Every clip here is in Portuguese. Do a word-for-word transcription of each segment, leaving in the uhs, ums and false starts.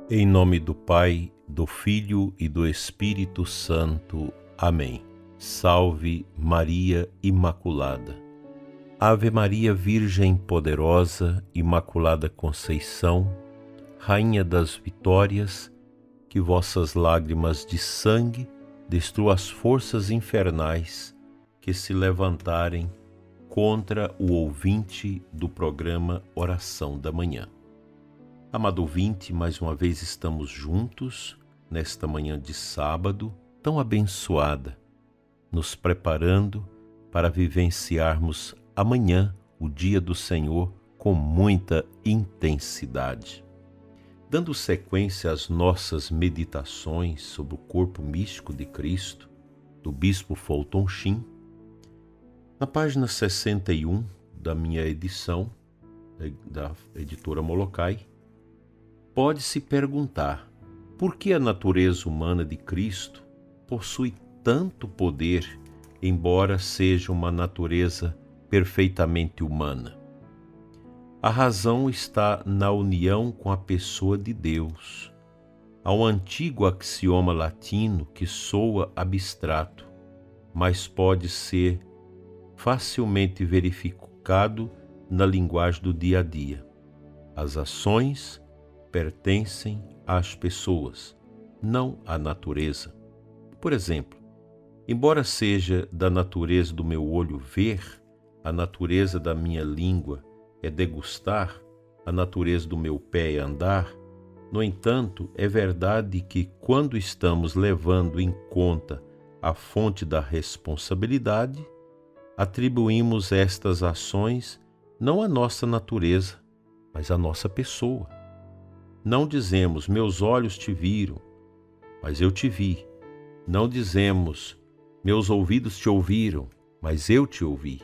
Em nome do Pai, do Filho e do Espírito Santo. Amém. Salve Maria Imaculada. Ave Maria Virgem Poderosa, Imaculada Conceição, Rainha das Vitórias, que vossas lágrimas de sangue destruam as forças infernais que se levantarem contra o ouvinte do programa Oração da Manhã. Amado ouvinte, mais uma vez estamos juntos nesta manhã de sábado tão abençoada, nos preparando para vivenciarmos amanhã o dia do Senhor com muita intensidade. Dando sequência às nossas meditações sobre o corpo místico de Cristo, do Bispo Fulton Sheen, na página sessenta e um da minha edição, da editora Molokai, pode-se perguntar por que a natureza humana de Cristo possui tanto poder, embora seja uma natureza perfeitamente humana. A razão está na união com a pessoa de Deus. Há um antigo axioma latino que soa abstrato, mas pode ser facilmente verificado na linguagem do dia a dia. As ações pertencem às pessoas, não à natureza. Por exemplo, embora seja da natureza do meu olho ver, a natureza da minha língua é degustar, a natureza do meu pé é andar, no entanto, é verdade que quando estamos levando em conta a fonte da responsabilidade, atribuímos estas ações não à nossa natureza, mas à nossa pessoa. Não dizemos, meus olhos te viram, mas eu te vi. Não dizemos, meus ouvidos te ouviram, mas eu te ouvi.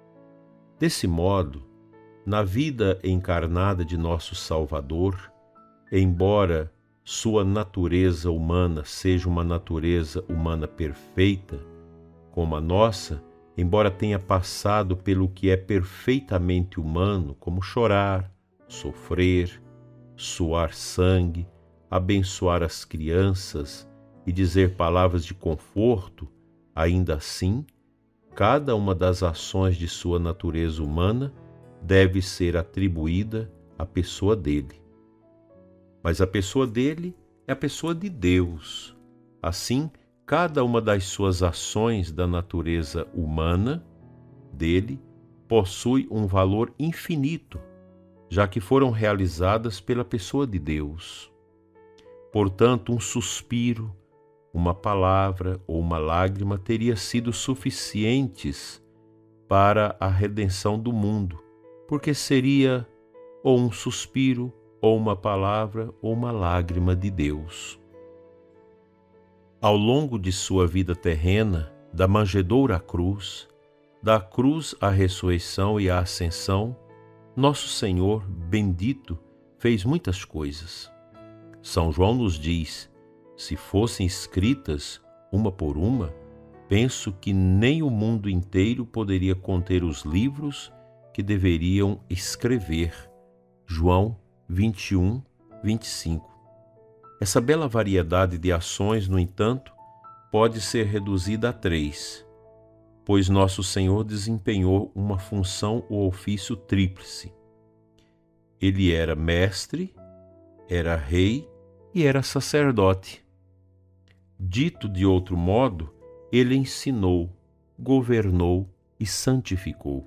Desse modo, na vida encarnada de nosso Salvador, embora sua natureza humana seja uma natureza humana perfeita, como a nossa, embora tenha passado pelo que é perfeitamente humano, como chorar, sofrer, suar sangue, abençoar as crianças e dizer palavras de conforto, ainda assim, cada uma das ações de sua natureza humana deve ser atribuída à pessoa dele. Mas a pessoa dele é a pessoa de Deus. Assim, cada uma das suas ações da natureza humana dele possui um valor infinito, já que foram realizadas pela pessoa de Deus. Portanto, um suspiro, uma palavra ou uma lágrima teria sido suficientes para a redenção do mundo, porque seria ou um suspiro, ou uma palavra, ou uma lágrima de Deus. Ao longo de sua vida terrena, da manjedoura à cruz, da cruz à ressurreição e à ascensão, nosso Senhor, bendito, fez muitas coisas. São João nos diz, se fossem escritas uma por uma, penso que nem o mundo inteiro poderia conter os livros que deveriam escrever. João vinte e um, vinte e cinco. Essa bela variedade de ações, no entanto, pode ser reduzida a três, pois nosso Senhor desempenhou uma função ou ofício tríplice. Ele era mestre, era rei e era sacerdote. Dito de outro modo, ele ensinou, governou e santificou.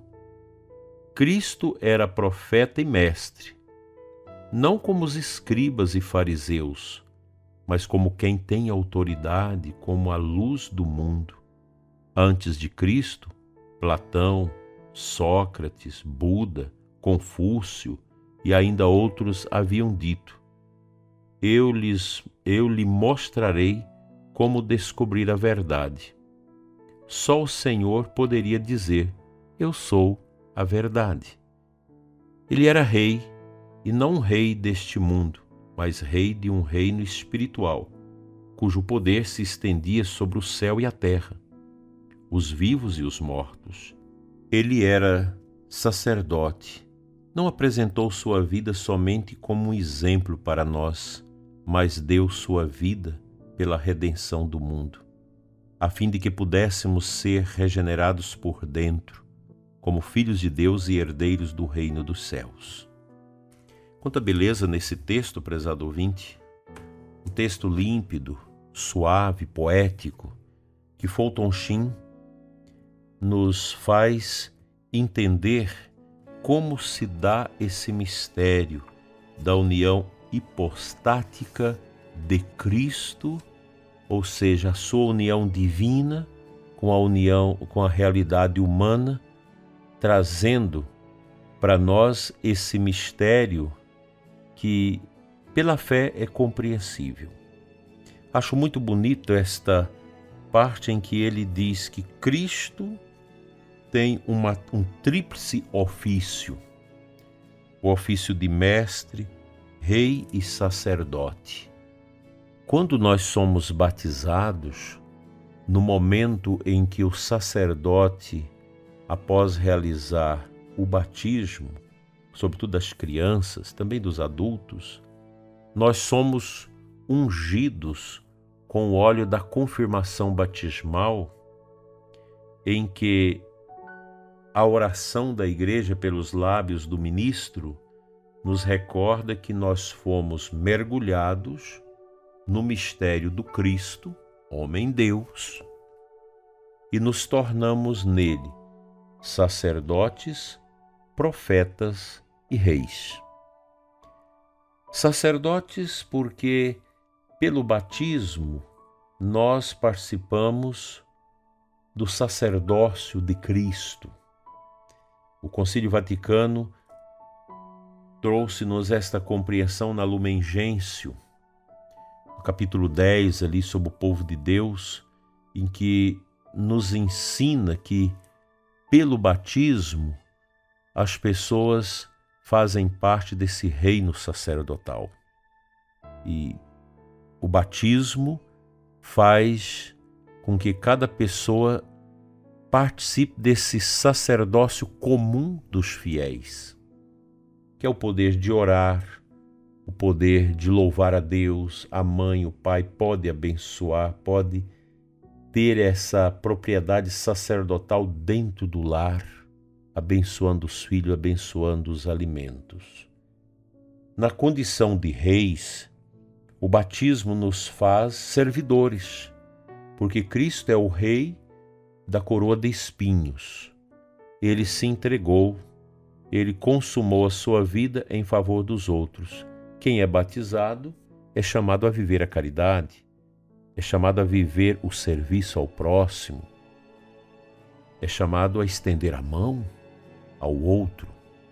Cristo era profeta e mestre, não como os escribas e fariseus, mas como quem tem autoridade, como a luz do mundo. Antes de Cristo, Platão, Sócrates, Buda, Confúcio e ainda outros haviam dito, eu, lhes, eu lhe mostrarei como descobrir a verdade. Só o Senhor poderia dizer, eu sou a verdade. Ele era rei, e não um rei deste mundo, mas rei de um reino espiritual, cujo poder se estendia sobre o céu e a terra, os vivos e os mortos. Ele era sacerdote, não apresentou sua vida somente como um exemplo para nós, mas deu sua vida pela redenção do mundo, a fim de que pudéssemos ser regenerados por dentro, como filhos de Deus e herdeiros do reino dos céus. Quanta beleza nesse texto, prezado ouvinte, um texto límpido, suave, poético, que Fulton Sheen nos faz entender como se dá esse mistério da união hipostática de Cristo, ou seja, a sua união divina com a união com a realidade humana, trazendo para nós esse mistério que pela fé é compreensível. Acho muito bonito esta parte em que ele diz que Cristo tem uma, um tríplice ofício, o ofício de mestre, rei e sacerdote. Quando nós somos batizados, no momento em que o sacerdote, após realizar o batismo, sobretudo das crianças, também dos adultos, nós somos ungidos com o óleo da confirmação batismal, em que a oração da igreja pelos lábios do ministro nos recorda que nós fomos mergulhados no mistério do Cristo, homem-Deus, e nos tornamos nele sacerdotes, profetas e reis. Sacerdotes porque, pelo batismo, nós participamos do sacerdócio de Cristo. O Concílio Vaticano trouxe-nos esta compreensão na Lumen Gentium, no capítulo dez, ali sobre o povo de Deus, em que nos ensina que, pelo batismo, as pessoas fazem parte desse reino sacerdotal. E o batismo faz com que cada pessoa participe desse sacerdócio comum dos fiéis, que é o poder de orar, o poder de louvar a Deus. A mãe, o pai pode abençoar, pode ter essa propriedade sacerdotal dentro do lar, abençoando os filhos, abençoando os alimentos. Na condição de reis, o batismo nos faz servidores, porque Cristo é o rei da coroa de espinhos. Ele se entregou, ele consumou a sua vida em favor dos outros. Quem é batizado é chamado a viver a caridade, é chamado a viver o serviço ao próximo, é chamado a estender a mão ao outro.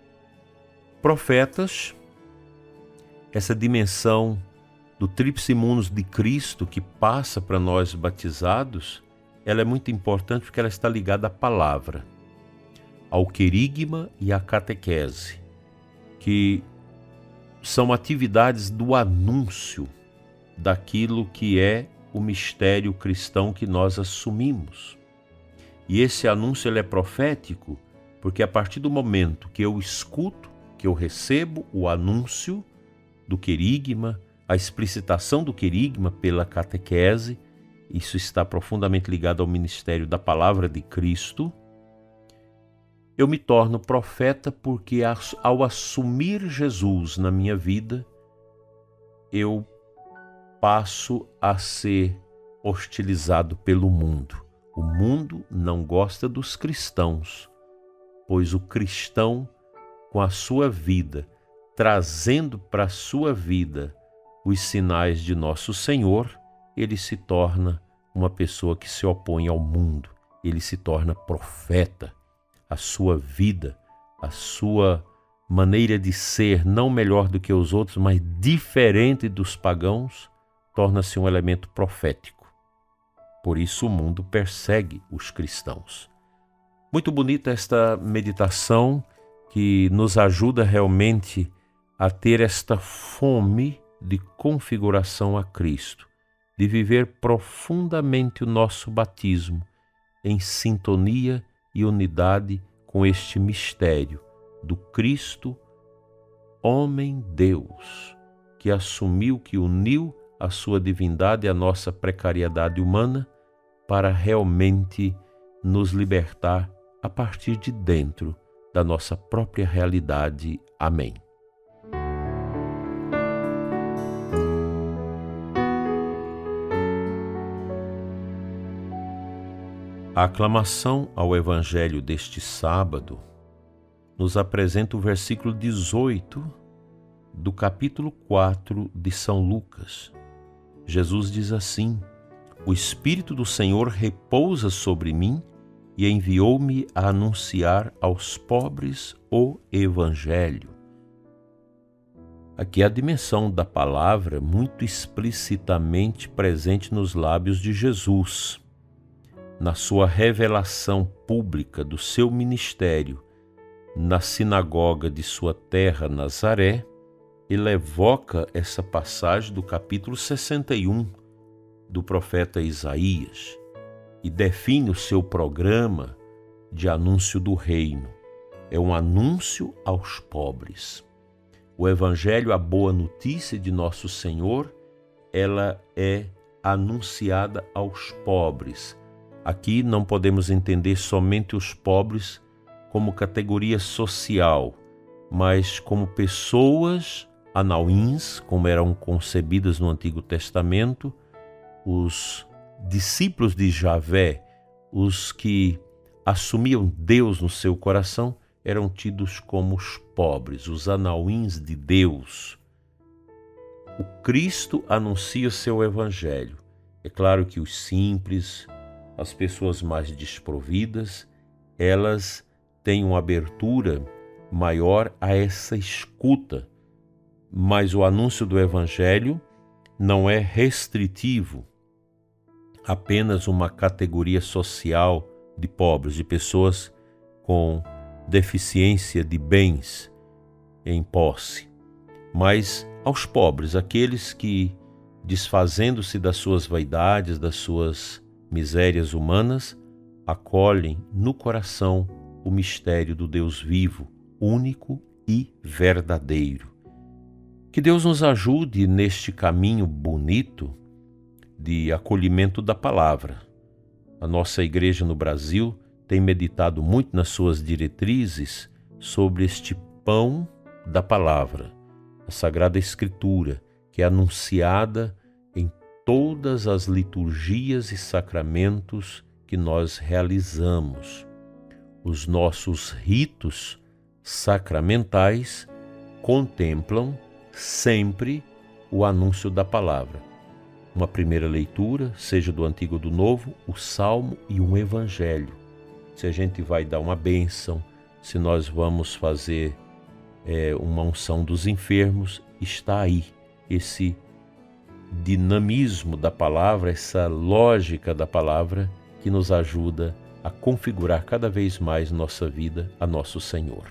Profetas, essa dimensão do tríplice munus de Cristo que passa para nós batizados, ela é muito importante porque ela está ligada à palavra, ao querigma e à catequese, que são atividades do anúncio daquilo que é o mistério cristão que nós assumimos. E esse anúncio ele é profético porque a partir do momento que eu escuto, que eu recebo o anúncio do querigma, a explicitação do querigma pela catequese, isso está profundamente ligado ao ministério da palavra de Cristo, eu me torno profeta porque ao assumir Jesus na minha vida, eu passo a ser hostilizado pelo mundo. O mundo não gosta dos cristãos, pois o cristão, com a sua vida, trazendo para a sua vida os sinais de nosso Senhor, ele se torna uma pessoa que se opõe ao mundo, ele se torna profeta. A sua vida, a sua maneira de ser, não melhor do que os outros, mas diferente dos pagãos, torna-se um elemento profético. Por isso o mundo persegue os cristãos. Muito bonita esta meditação que nos ajuda realmente a ter esta fome de configuração a Cristo, de viver profundamente o nosso batismo em sintonia e unidade com este mistério do Cristo, homem-Deus, que assumiu, que uniu a sua divindade à nossa precariedade humana para realmente nos libertar a partir de dentro da nossa própria realidade. Amém. A aclamação ao Evangelho deste sábado nos apresenta o versículo dezoito do capítulo quatro de São Lucas. Jesus diz assim: O Espírito do Senhor repousa sobre mim e enviou-me a anunciar aos pobres o Evangelho. Aqui é a dimensão da palavra muito explicitamente presente nos lábios de Jesus. Na sua revelação pública do seu ministério na sinagoga de sua terra, Nazaré, ele evoca essa passagem do capítulo sessenta e um do profeta Isaías e define o seu programa de anúncio do reino. É um anúncio aos pobres. O Evangelho, a boa notícia de nosso Senhor, ela é anunciada aos pobres. Aqui não podemos entender somente os pobres como categoria social, mas como pessoas anauins, como eram concebidas no Antigo Testamento, os discípulos de Javé, os que assumiam Deus no seu coração, eram tidos como os pobres, os anauins de Deus. O Cristo anuncia o seu Evangelho. É claro que os simples, as pessoas mais desprovidas, elas têm uma abertura maior a essa escuta, mas o anúncio do Evangelho não é restritivo apenas uma categoria social de pobres, de pessoas com deficiência de bens em posse, mas aos pobres, aqueles que, desfazendo-se das suas vaidades, das suas misérias humanas, acolhem no coração o mistério do Deus vivo, único e verdadeiro. Que Deus nos ajude neste caminho bonito de acolhimento da palavra. A nossa igreja no Brasil tem meditado muito nas suas diretrizes sobre este pão da palavra, a Sagrada Escritura, que é anunciada em todas as liturgias e sacramentos que nós realizamos. Os nossos ritos sacramentais contemplam sempre o anúncio da palavra. Uma primeira leitura, seja do Antigo ou do Novo, o Salmo e um Evangelho. Se a gente vai dar uma bênção, se nós vamos fazer é, uma unção dos enfermos, está aí esse dinamismo da palavra, essa lógica da palavra que nos ajuda a configurar cada vez mais nossa vida a nosso Senhor.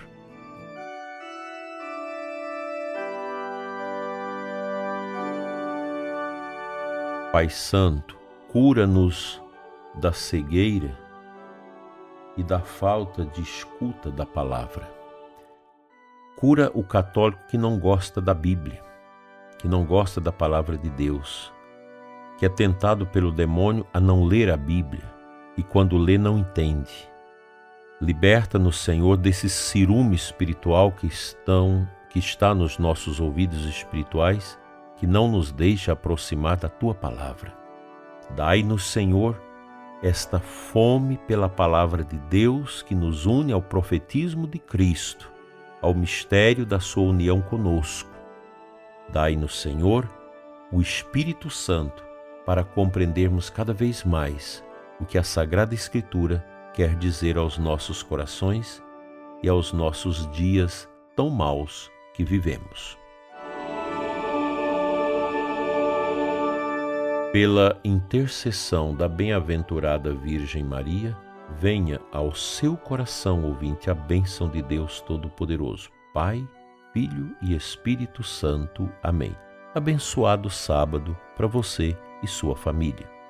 Pai Santo, cura-nos da cegueira e da falta de escuta da palavra. Cura o católico que não gosta da Bíblia, que não gosta da palavra de Deus, que é tentado pelo demônio a não ler a Bíblia e quando lê não entende. Liberta-nos, Senhor, desse ciúme espiritual que, estão, que está nos nossos ouvidos espirituais, que não nos deixa aproximar da Tua palavra. Dai-nos, Senhor, esta fome pela palavra de Deus que nos une ao profetismo de Cristo, ao mistério da sua união conosco. Dai-nos, Senhor, o Espírito Santo para compreendermos cada vez mais o que a Sagrada Escritura quer dizer aos nossos corações e aos nossos dias tão maus que vivemos. Pela intercessão da bem-aventurada Virgem Maria, venha ao seu coração, ouvinte, a bênção de Deus Todo-Poderoso, Pai, Filho e Espírito Santo. Amém. Abençoado sábado para você e sua família.